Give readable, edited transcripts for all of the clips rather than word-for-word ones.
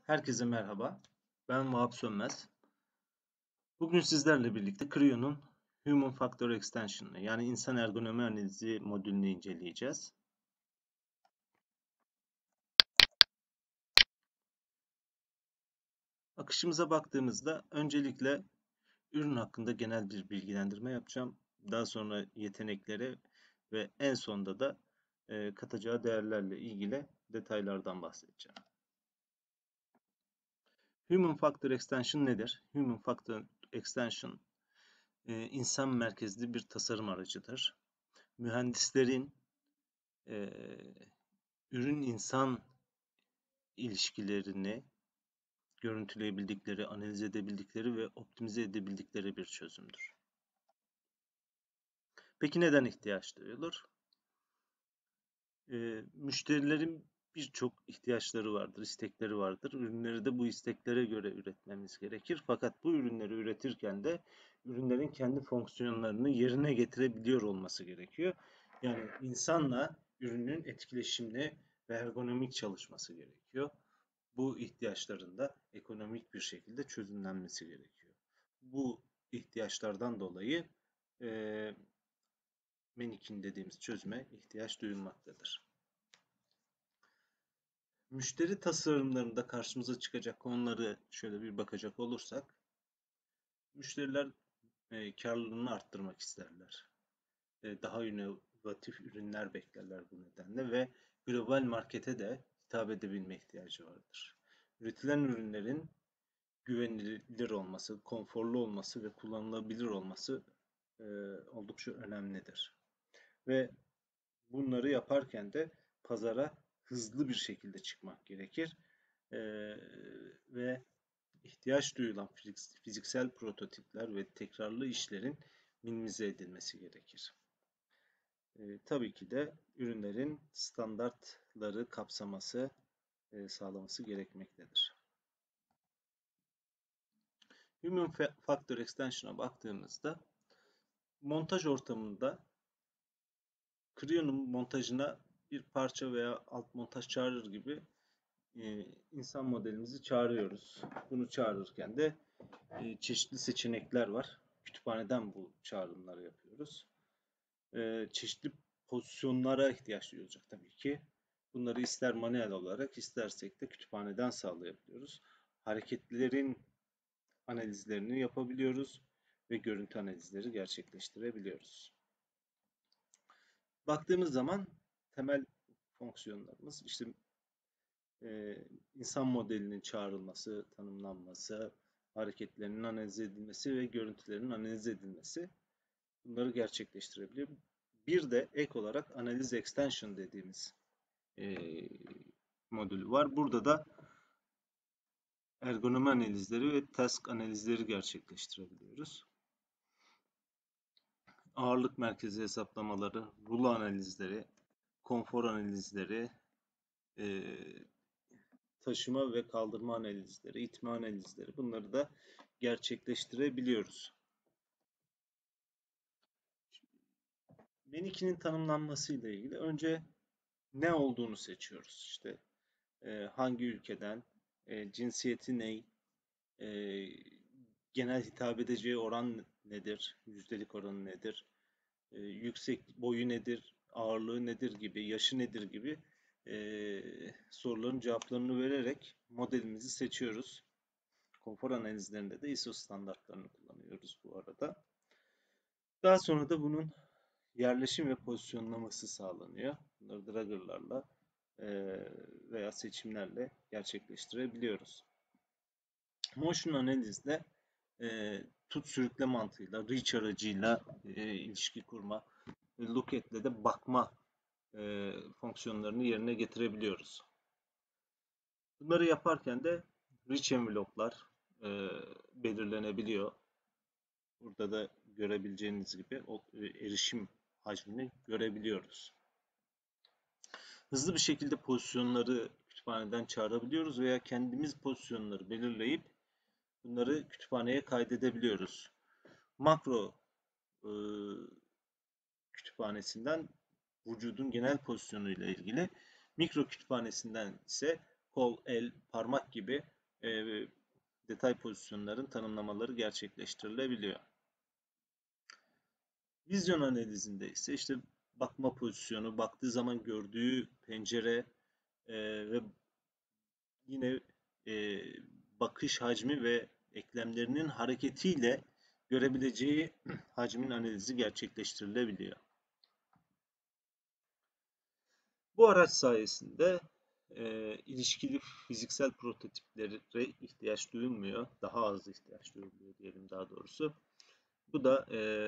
Herkese merhaba. Ben Vahap Sönmez. Bugün sizlerle birlikte Creo'nun Human Factor Extension'ını yani insan ergonomi analizi modülünü inceleyeceğiz. Akışımıza baktığımızda öncelikle ürün hakkında genel bir bilgilendirme yapacağım. Daha sonra yeteneklere ve en sonda da katacağı değerlerle ilgili detaylardan bahsedeceğim. Human Factor Extension nedir? Human Factor Extension insan merkezli bir tasarım aracıdır. Mühendislerin ürün-insan ilişkilerini görüntüleyebildikleri, analiz edebildikleri ve optimize edebildikleri bir çözümdür. Peki neden ihtiyaç duyulur? Müşterilerin birçok ihtiyaçları vardır, istekleri vardır. Ürünleri de bu isteklere göre üretmemiz gerekir. Fakat bu ürünleri üretirken de ürünlerin kendi fonksiyonlarını yerine getirebiliyor olması gerekiyor. Yani insanla ürünün etkileşimli ve ergonomik çalışması gerekiyor. Bu ihtiyaçların da ekonomik bir şekilde çözümlenmesi gerekiyor. Bu ihtiyaçlardan dolayı Manikin dediğimiz çözüme ihtiyaç duyulmaktadır. Müşteri tasarımlarında karşımıza çıkacak konuları şöyle bir bakacak olursak, müşteriler karlılığını arttırmak isterler. Daha inovatif ürünler beklerler bu nedenle ve global markete de hitap edebilme ihtiyacı vardır. Üretilen ürünlerin güvenilir olması, konforlu olması ve kullanılabilir olması oldukça önemlidir. Ve bunları yaparken de pazara hızlı bir şekilde çıkmak gerekir. Ve ihtiyaç duyulan fiziksel prototipler ve tekrarlı işlerin minimize edilmesi gerekir. Tabii ki de ürünlerin standartları kapsaması sağlaması gerekmektedir. Human Factor Extension'a baktığımızda montaj ortamında Creo'nun montajına bir parça veya alt montaj çağırır gibi insan modelimizi çağırıyoruz. Bunu çağırırken de çeşitli seçenekler var. Kütüphaneden bu çağrımları yapıyoruz. Çeşitli pozisyonlara ihtiyaç duyulacak tabii ki. Bunları ister manuel olarak istersek de kütüphaneden sağlayabiliyoruz. Hareketlerin analizlerini yapabiliyoruz ve görüntü analizleri gerçekleştirebiliyoruz. Baktığımız zaman temel fonksiyonlarımız işte insan modelinin çağrılması, tanımlanması, hareketlerinin analiz edilmesi ve görüntülerin analiz edilmesi bunları gerçekleştirebiliyor. Bir de ek olarak analiz extension dediğimiz modülü var. Burada da ergonomi analizleri ve task analizleri gerçekleştirebiliyoruz. Ağırlık merkezi hesaplamaları, rulo analizleri, konfor analizleri, taşıma ve kaldırma analizleri, itme analizleri bunları da gerçekleştirebiliyoruz. Manikin'in tanımlanması ile ilgili önce ne olduğunu seçiyoruz. İşte hangi ülkeden, cinsiyeti ne, genel hitap edeceği oran nedir, yüzdelik oranı nedir, yüksek boyu nedir, ağırlığı nedir gibi, yaşı nedir gibi soruların cevaplarını vererek modelimizi seçiyoruz. Konfor analizlerinde de ISO standartlarını kullanıyoruz bu arada. Daha sonra da bunun yerleşim ve pozisyonlaması sağlanıyor. Bunları dragger'larla veya seçimlerle gerçekleştirebiliyoruz. Motion analizde tut sürükle mantığıyla, reach aracıyla ilişki kurma, look at'le de bakma fonksiyonlarını yerine getirebiliyoruz. Bunları yaparken de reach envelope'lar belirlenebiliyor. Burada da görebileceğiniz gibi o erişim hacmini görebiliyoruz. Hızlı bir şekilde pozisyonları kütüphaneden çağırabiliyoruz veya kendimiz pozisyonları belirleyip bunları kütüphaneye kaydedebiliyoruz. Makro kütüphanesinden vücudun genel pozisyonu ile ilgili, mikro kütüphanesinden ise kol, el, parmak gibi yatay pozisyonların tanımlamaları gerçekleştirilebiliyor. Vizyon analizinde ise işte bakma pozisyonu, baktığı zaman gördüğü pencere ve yine e, bakış hacmi ve eklemlerinin hareketiyle görebileceği hacmin analizi gerçekleştirilebiliyor. Bu araç sayesinde ilişkili fiziksel prototiplere ihtiyaç duyulmuyor. Daha az ihtiyaç duyuluyor diyelim daha doğrusu. Bu da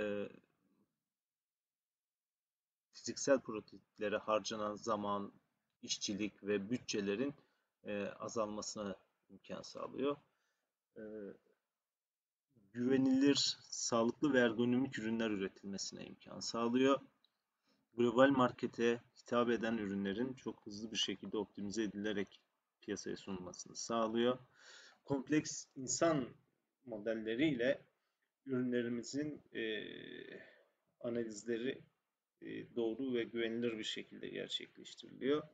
fiziksel prototiplere harcanan zaman, işçilik ve bütçelerin azalmasına imkan sağlıyor. E, Güvenilir, sağlıklı ve ergonomik ürünler üretilmesine imkan sağlıyor. Global markete hitap eden ürünlerin çok hızlı bir şekilde optimize edilerek piyasaya sunulmasını sağlıyor. Kompleks insan modelleriyle ürünlerimizin analizleri doğru ve güvenilir bir şekilde gerçekleştiriliyor.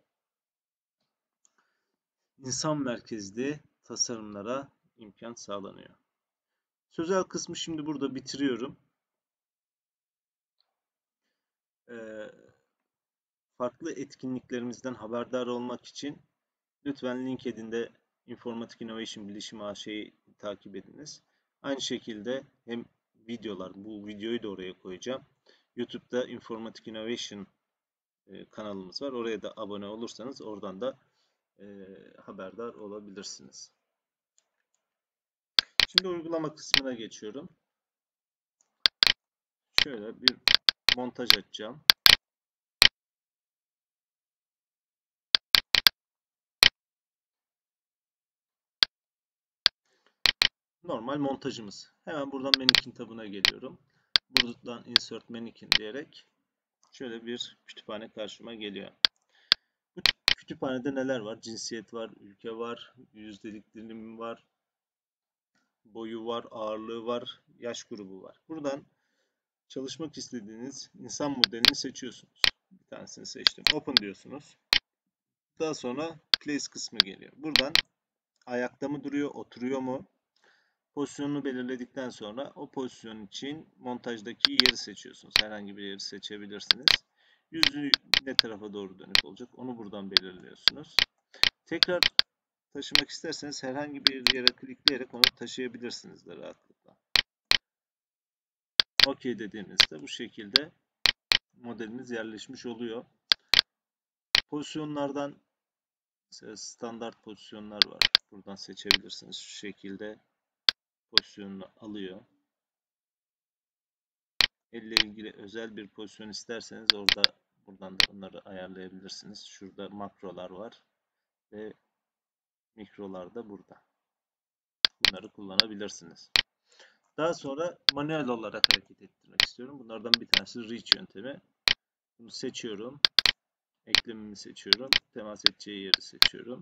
İnsan merkezli tasarımlara imkan sağlanıyor. Sözel kısmı şimdi burada bitiriyorum. Farklı etkinliklerimizden haberdar olmak için lütfen LinkedIn'de Informatik Innovation Bilişim AŞ'yi takip ediniz. Aynı şekilde hem videolar, bu videoyu da oraya koyacağım. YouTube'da Informatik Innovation kanalımız var. Oraya da abone olursanız oradan da haberdar olabilirsiniz. Şimdi uygulama kısmına geçiyorum. Şöyle bir montaj açacağım. Normal montajımız. Hemen buradan Mannequin tabına geliyorum. Buradan Insert Mannequin diyerek şöyle bir kütüphane karşıma geliyor. Bu kütüphanede neler var? Cinsiyet var, ülke var, yüzdelik dilim var, boyu var, ağırlığı var, yaş grubu var. Buradan çalışmak istediğiniz insan modelini seçiyorsunuz. Bir tanesini seçtim. Open diyorsunuz. Daha sonra Place kısmı geliyor. Buradan ayakta mı duruyor, oturuyor mu? Pozisyonunu belirledikten sonra o pozisyon için montajdaki yeri seçiyorsunuz. Herhangi bir yeri seçebilirsiniz. Yüzü ne tarafa doğru dönük olacak onu buradan belirliyorsunuz. Tekrar taşımak isterseniz herhangi bir yere klikleyerek onu taşıyabilirsiniz de rahatlıkla. OK dediğinizde bu şekilde modeliniz yerleşmiş oluyor. Pozisyonlardan mesela standart pozisyonlar var. Buradan seçebilirsiniz. Şu şekilde pozisyonunu alıyor. Elle ilgili özel bir pozisyon isterseniz buradan da onları ayarlayabilirsiniz. Şurada makrolar var ve mikrolar da burada. Bunları kullanabilirsiniz. Daha sonra manuel olarak hareket ettirmek istiyorum. Bunlardan bir tanesi reach yöntemi. Bunu seçiyorum. Eklemimi seçiyorum. Temas edeceği yeri seçiyorum.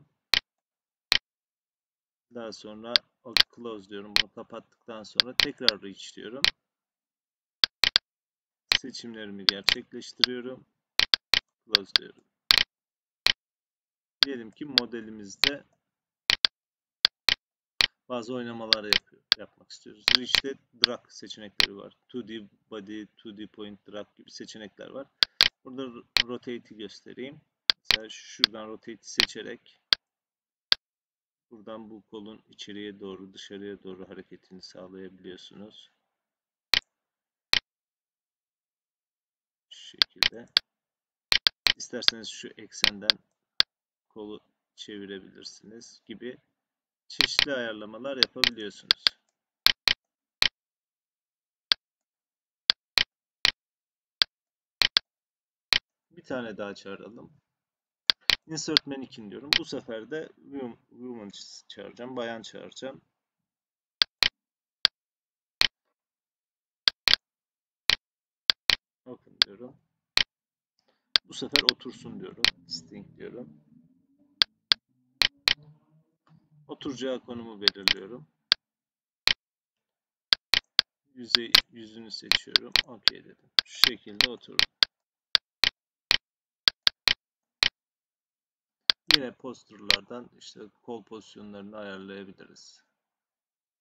Daha sonra close diyorum. Bunu kapattıktan sonra tekrar reach diyorum. Seçimlerimi gerçekleştiriyorum. Close diyorum. Diyelim ki modelimizde bazı oynamalar yapmak istiyoruz. Reach'te drag seçenekleri var. 2D body, 2D point drag gibi seçenekler var. Burada rotate'i göstereyim. Mesela şuradan rotate'i seçerek buradan bu kolun içeriye doğru, dışarıya doğru hareketini sağlayabiliyorsunuz. Şu şekilde. İsterseniz şu eksenden kolu çevirebilirsiniz gibi çeşitli ayarlamalar yapabiliyorsunuz. Bir tane daha çağıralım. Insert Mannequin diyorum. Bu sefer de woman çağıracağım. Bayan çağıracağım. Open diyorum. Bu sefer otursun diyorum. Distinct diyorum. Oturacağı konumu belirliyorum. Yüzünü seçiyorum. OK dedim. Şu şekilde oturdu. Yine posterlardan işte kol pozisyonlarını ayarlayabiliriz.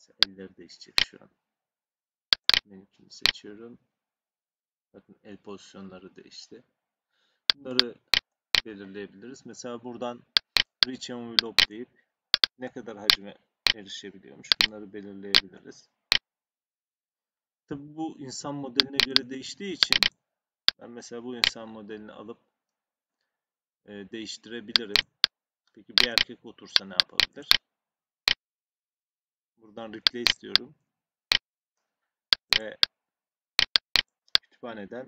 Mesela elleri değişecek şu an. Benimkini seçiyorum. Bakın el pozisyonları değişti. Bunları belirleyebiliriz. Mesela buradan Reach Envelope deyip ne kadar hacme erişebiliyormuş bunları belirleyebiliriz. Tabi bu insan modeline göre değiştiği için ben mesela bu insan modelini alıp değiştirebilirim. Peki bir erkek otursa ne yapabilir? Buradan Replace diyorum ve kütüphaneden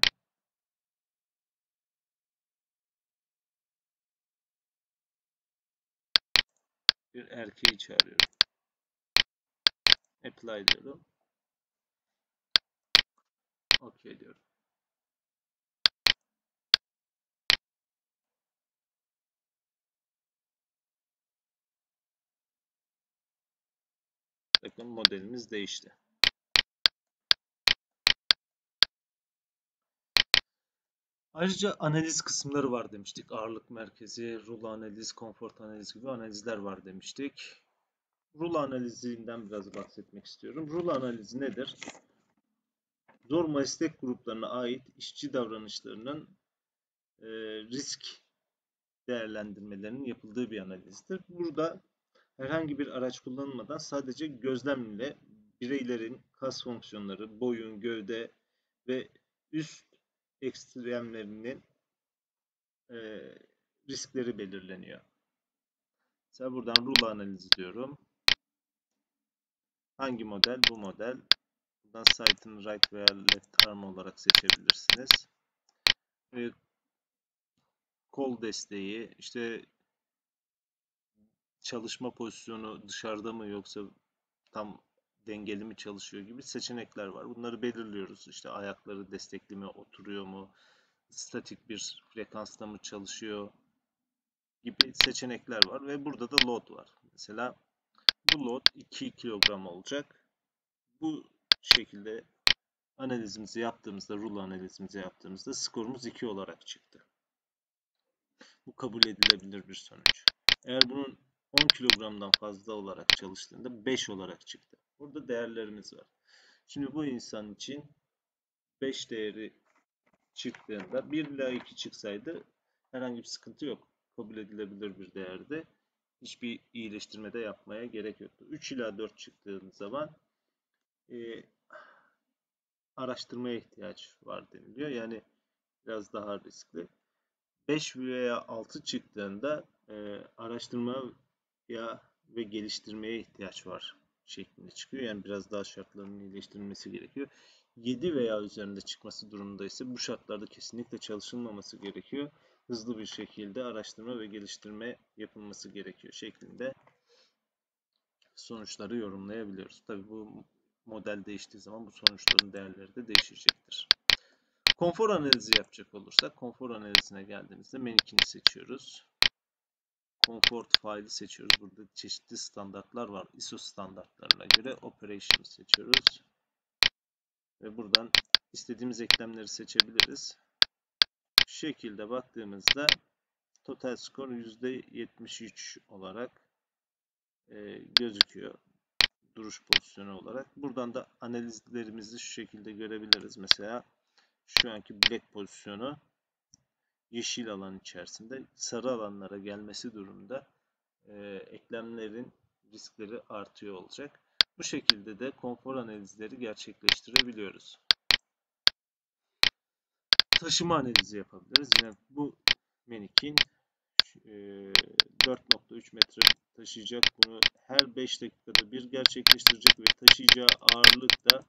bir erkeği çağırıyorum. Apply diyorum. OK diyorum. Bakın modelimiz değişti. Ayrıca analiz kısımları var demiştik. Ağırlık merkezi, rulo analiz, konfor analiz gibi analizler var demiştik. Rulo analizinden biraz bahsetmek istiyorum. Rulo analizi nedir? Zor meslek gruplarına ait işçi davranışlarının risk değerlendirmelerinin yapıldığı bir analizdir. Burada herhangi bir araç kullanılmadan sadece gözlemle bireylerin kas fonksiyonları, boyun, gövde ve üst ekstremlerinin riskleri belirleniyor. Mesela buradan rulo analizi diyorum. Hangi model? Bu model. Buradan site'ın right veya left arm olarak seçebilirsiniz. Kol desteği, işte çalışma pozisyonu dışarıda mı yoksa tam dengeli mi çalışıyor gibi seçenekler var. Bunları belirliyoruz. İşte ayakları destekli mi, oturuyor mu, statik bir frekansta mı çalışıyor gibi seçenekler var ve burada da load var. Mesela bu load 2 kilogram olacak. Bu şekilde analizimizi yaptığımızda, rulo analizimizi yaptığımızda skorumuz 2 olarak çıktı. Bu kabul edilebilir bir sonuç. Eğer bunun 10 kilogramdan fazla olarak çalıştığında 5 olarak çıktı. Burada değerlerimiz var. Şimdi bu insan için 5 değeri çıktığında 1 ila 2 çıksaydı herhangi bir sıkıntı yok. Kabul edilebilir bir değerde. Hiçbir iyileştirme de yapmaya gerek yoktu. 3 ila 4 çıktığın zaman e, araştırmaya ihtiyaç var deniliyor. Yani biraz daha riskli. 5 veya 6 çıktığında araştırmaya ve geliştirmeye ihtiyaç var şeklinde çıkıyor. Yani biraz daha şartların iyileştirilmesi gerekiyor. 7 veya üzerinde çıkması durumunda ise bu şartlarda kesinlikle çalışılmaması gerekiyor. Hızlı bir şekilde araştırma ve geliştirme yapılması gerekiyor şeklinde sonuçları yorumlayabiliyoruz. Tabii bu model değiştiği zaman bu sonuçların değerleri de değişecektir. Konfor analizi yapacak olursak, konfor analizine geldiğimizde menükini seçiyoruz. Comfort file'i seçiyoruz. Burada çeşitli standartlar var. ISO standartlarına göre Operation seçiyoruz. Ve buradan istediğimiz eklemleri seçebiliriz. Şu şekilde baktığımızda total skor %73 olarak gözüküyor. Duruş pozisyonu olarak. Buradan da analizlerimizi şu şekilde görebiliriz. Mesela şu anki black pozisyonu yeşil alan içerisinde sarı alanlara gelmesi durumunda eklemlerin riskleri artıyor olacak. Bu şekilde de konfor analizleri gerçekleştirebiliyoruz. Taşıma analizi yapabiliriz. Yine bu manikin 4.3 metre taşıyacak. Bunu her 5 dakikada bir gerçekleştirecek ve taşıyacağı ağırlık da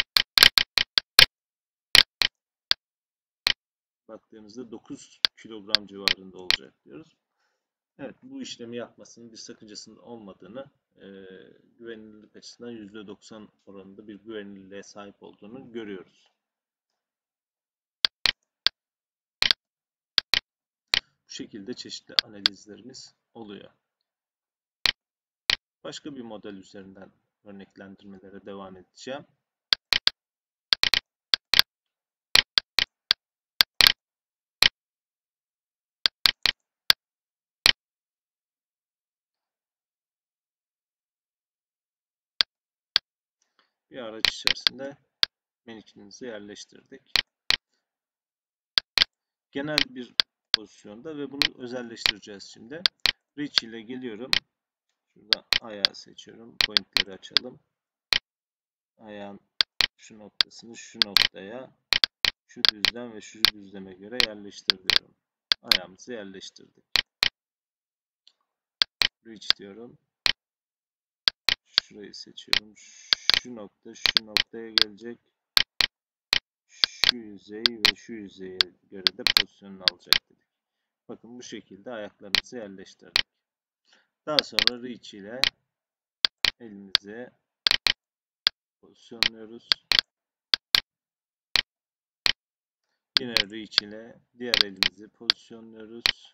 baktığımızda 9 kilogram civarında olacak diyoruz. Evet, bu işlemi yapmasının bir sakıncasının olmadığını, güvenilirlik açısından %90 oranında bir güvenilirliğe sahip olduğunu görüyoruz. Bu şekilde çeşitli analizlerimiz oluyor. Başka bir model üzerinden örneklendirmelere devam edeceğim. bir araç içerisinde manikinimizi yerleştirdik. Genel bir pozisyonda ve bunu özelleştireceğiz şimdi. Reach ile geliyorum. Şurada ayağı seçiyorum. Pointleri açalım. Ayağın şu noktasını şu noktaya, şu düzlem ve şu düzleme göre yerleştir diyorum. Ayağımızı yerleştirdik. Reach diyorum. Şurayı seçiyorum. Şu nokta şu noktaya gelecek. Şu yüzey ve şu yüzeye göre de pozisyonunu alacak dedik. Bakın bu şekilde ayaklarımızı yerleştirdik. Daha sonra reach ile elimizi pozisyonluyoruz. Yine reach ile diğer elimizi pozisyonluyoruz.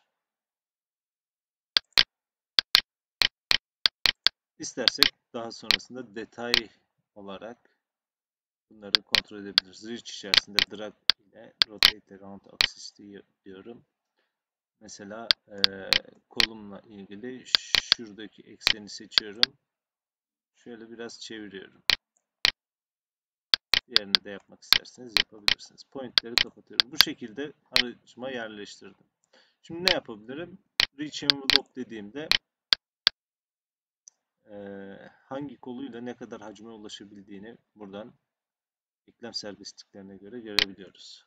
İstersek daha sonrasında detay olarak bunları kontrol edebiliriz. Reach içerisinde drag ile rotate around axis diyorum. Mesela kolumla ilgili şuradaki ekseni seçiyorum. Şöyle biraz çeviriyorum. Diğerini de yapmak isterseniz yapabilirsiniz. Pointleri kapatıyorum. Bu şekilde aracıma yerleştirdim. Şimdi ne yapabilirim? Reach envelope dediğimde hangi koluyla ne kadar hacme ulaşabildiğini buradan eklem serbestliklerine göre görebiliyoruz.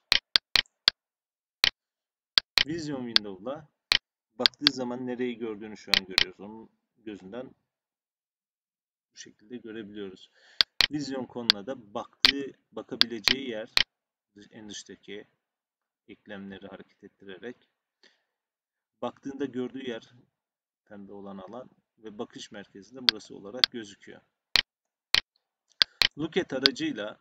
Vision Window'la baktığı zaman nereyi gördüğünü şu an görüyoruz. Onun gözünden bu şekilde görebiliyoruz. Vision konuna da bakabileceği yer, en dıştaki eklemleri hareket ettirerek baktığında gördüğü yer pembe olan alan ve bakış merkezinde burası olarak gözüküyor. Look at aracıyla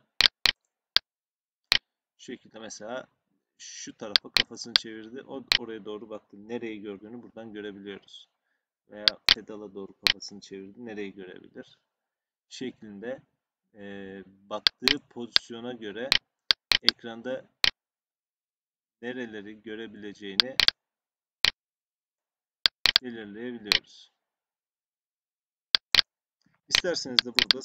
şu şekilde mesela şu tarafa kafasını çevirdi. Oraya doğru baktı. Nereyi gördüğünü buradan görebiliyoruz. Veya pedala doğru kafasını çevirdi. Nereyi görebilir? Şeklinde baktığı pozisyona göre ekranda nereleri görebileceğini belirleyebiliyoruz. İsterseniz de burada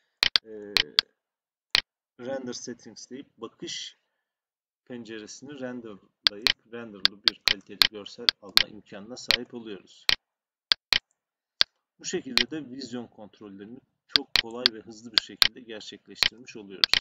render settings deyip bakış penceresini renderlı bir kaliteli görsel alma imkanına sahip oluyoruz. Bu şekilde de vizyon kontrollerini çok kolay ve hızlı bir şekilde gerçekleştirmiş oluyoruz.